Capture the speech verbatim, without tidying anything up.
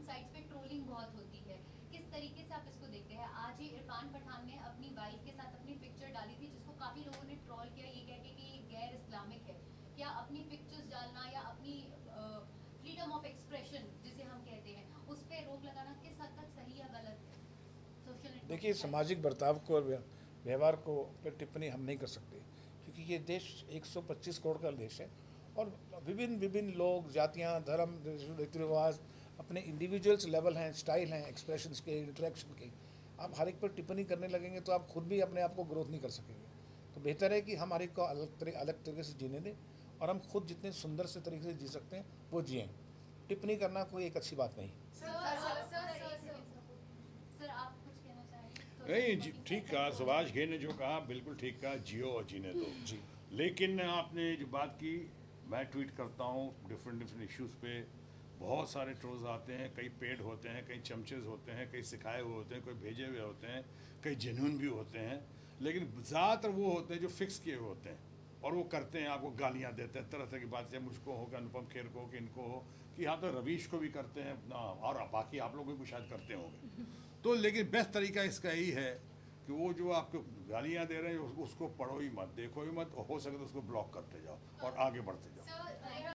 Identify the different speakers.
Speaker 1: Sites पे trolling बहुत होती है, किस तरीके से आप इसको देखते हैं? आज ही इरफान पठान ने अपनी वाइफ के साथ अपनी पिक्चर डाली थी, जिसको काफी लोगों ने ट्रोल किया ये कह के कि ये गैर इस्लामिक है। क्या अपनी पिक्चर्स डालना या अपनी फ्रीडम ऑफ एक्सप्रेशन जिसे हम कहते हैं, उस पर रोक लगाना किस हद तक सही या गलत है? सोशल
Speaker 2: देखिए, सामाजिक बर्ताव को और व्यवहार को पर टिप्पणी हम नहीं कर सकते, क्योंकि ये देश एक सौ पच्चीस करोड़ का देश है और विभिन्न विभिन्न लोग, जातियाँ, धर्म, रीति रिवाज, अपने इंडिविजुअल्स लेवल हैं, स्टाइल हैं, एक्सप्रेशंस के, इंटरेक्शन के। आप हर एक पर टिप्पणी करने लगेंगे तो आप खुद भी अपने आप को ग्रोथ नहीं कर सकेंगे। तो बेहतर है कि हम हर एक को अलग तरीके अलग तरीके से जीने दें और हम खुद जितने सुंदर से तरीके से जी सकते हैं वो जिएँ। टिप्पणी करना कोई एक अच्छी बात नहीं।
Speaker 1: सर, आप कुछ कहना चाहेंगे?
Speaker 3: नहीं, ठीक कहा सुभाष घई ने जो कहा, बिल्कुल ठीक कहा, जियो और जीने दो जी। लेकिन आपने जो बात की, मैं ट्वीट करता हूँ डिफरेंट डिफरेंट इश्यूज़ पे, बहुत सारे ट्रोल्स आते हैं, कई पेड होते हैं, कई चमचेज होते हैं, कई सिखाए हुए होते हैं, कोई भेजे हुए होते हैं, कई जेन्युइन भी होते हैं, लेकिन ज़्यादातर वो होते हैं जो फिक्स किए हुए होते हैं और वो करते हैं, आपको गालियाँ देते हैं, तरह तरह की बात, चाहे मुझको हो कि अनुपम खेर को हो कि इनको हो, कि यहाँ तो रवीश को भी करते हैं ना, और बाकी आप लोग भी शायद करते होंगे। तो लेकिन बेस्ट तरीका इसका यही है कि वो जो आपको गालियाँ दे रहे हैं उसको पढ़ो ही मत, देखो ही मत, हो सके तो उसको ब्लॉक करते जाओ और आगे बढ़ते जाओ।